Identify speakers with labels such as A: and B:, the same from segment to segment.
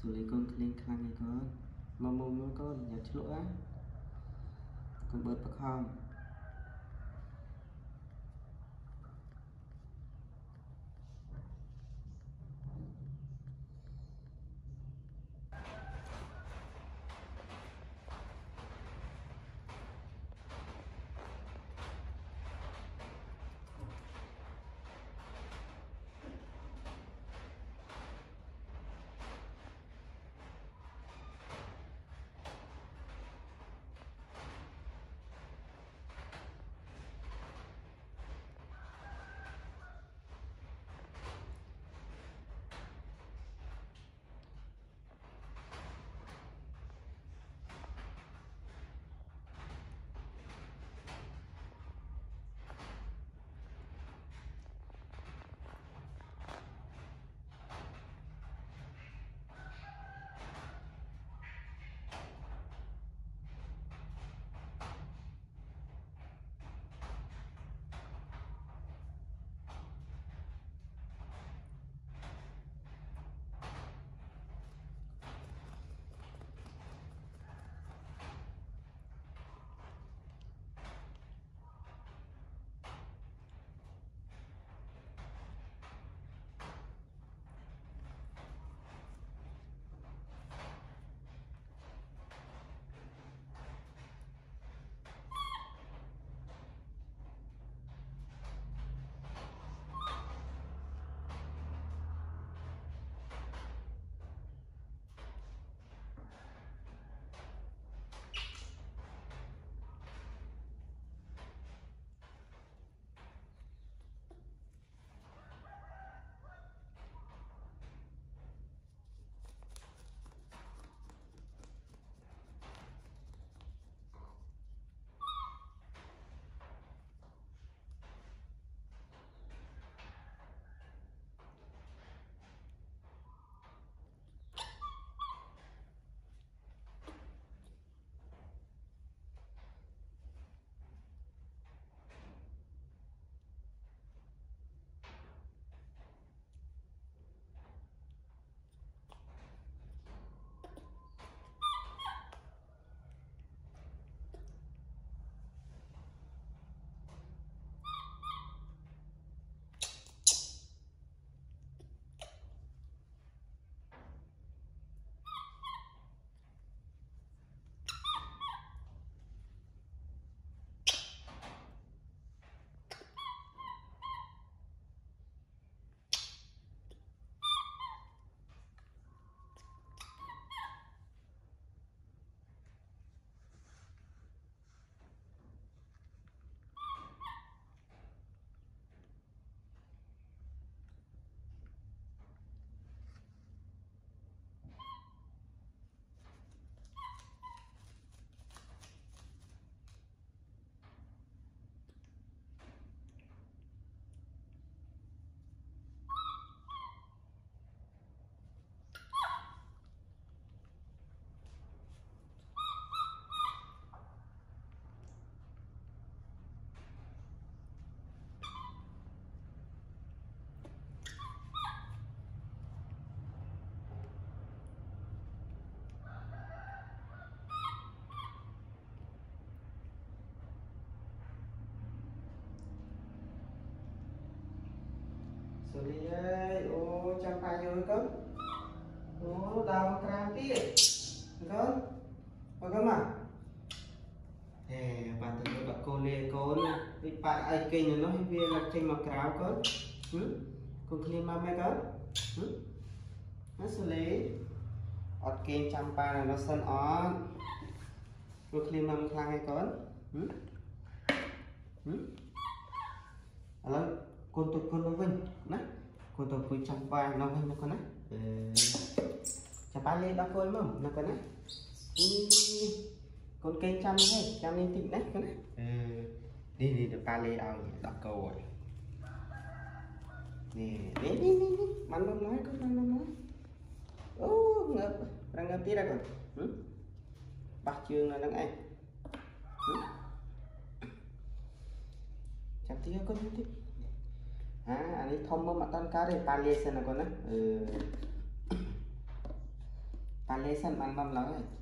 A: Zhuly con clean khăn này con mà mồm nó con nhặt lỗ á con bớt bạc hòm Zhuly ơi, ô chăm phải rồi con. Ô đào cam tiệt. Con. Con mà. Bạn tự bật cô lê con. Đi bạn ai kinh nó hay là trên mặt cáo con. Con clean mà mẹ con. Nó Zhuly. Ọt kinh chăm phải là nó sân on. Con clean mà khăn hay con. Alo, con nó vinh nè, con tôi cứ chăm vai nó vinh nó con nè, chăm ba lên ba con mầm nó con nè, con cây chăm lên tịnh đấy con nè, đi được ba lên ao đặt câu rồi, nè đi, bắn nó nói con nó nói, ô ngập tí ra con, bác trường là đang anh, chăm tí con tí. Anh thông mà tan cá đây palliation là con á, bà lê sân ăn băm lắm rồi.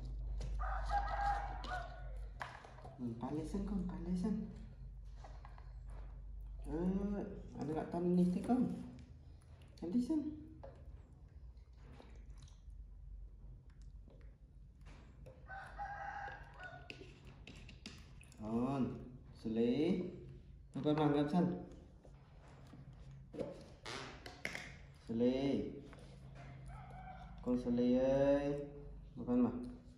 A: Bà lê sân con, bà lê sân. Ada nggak tahu nih teh con. Nanti sân. Xử lý. Con bằng ngập sân. Xử lý. Con xử lý ơi. Con mà.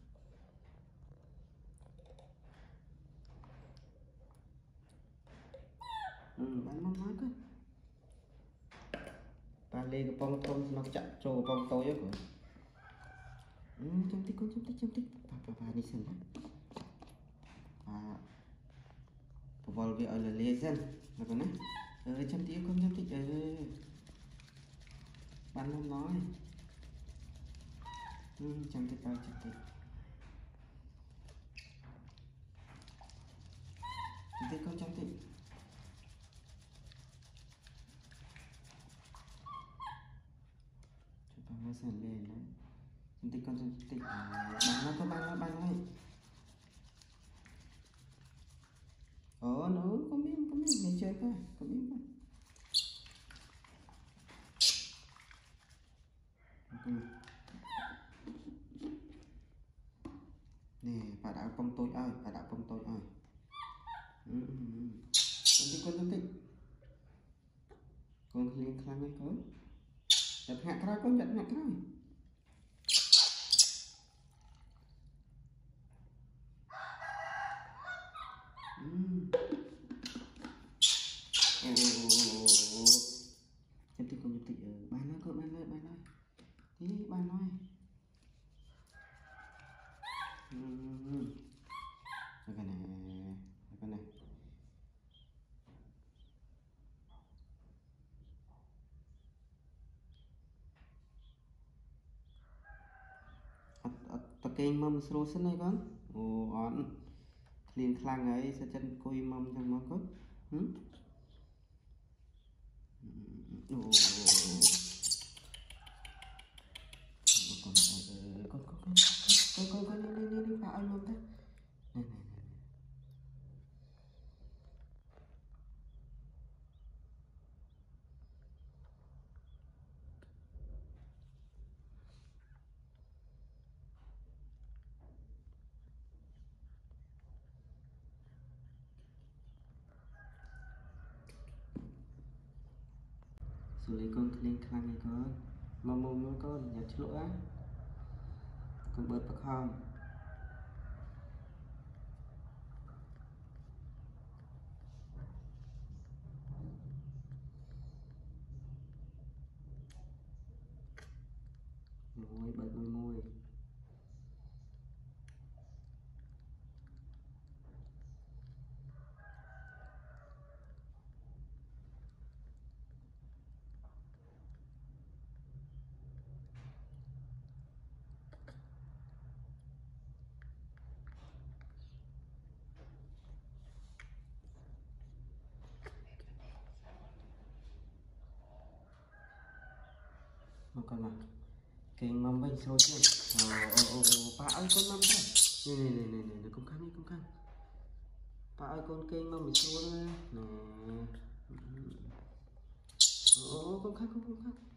A: Bán mong nói con. Bà lê cái bông thôn nó chặn trồ bông tối á của. Chăm tích con, chăm tích. Bà đi sân đó. Bol bị ở là lê sân. Là con á. Chăm tích con, chăm tích. Bán mong nói. Chăm tích bao, chăm tích. Chăm tích con, chăm tích. Nó sẽ lên đấy. Chúng tích con chúng tích bán nó có bán ơi. Nó có miếng để chơi coi, có miếng coi. Nè, bà đã bông tôi ơi, bà đã bông tôi ơi. Chúng tích. Con liên khăn ấy con. Giật hạ cái con, giật hạ cái rồi. Chăm tích con, chăm tích. Bán ơi con, bán ơi. Tí bán ơi. Cái này. Tờ kênh mâm sưu sân này con. On clean khlang ấy sẽ chân cùi mâm trong nó cốt. Con đi vào anh mâm thế. Này. Xử lý con clean khăn này con. Mâm con nhặt lỗ á. Con bớt bạc không. Môi bật môi. Một con mà cái mâm bánh sôi chưa. Bà ơi con mâm đây. Này con khăn. Bà ơi con cây mâm bánh sôi đây. Nè. Con khăn.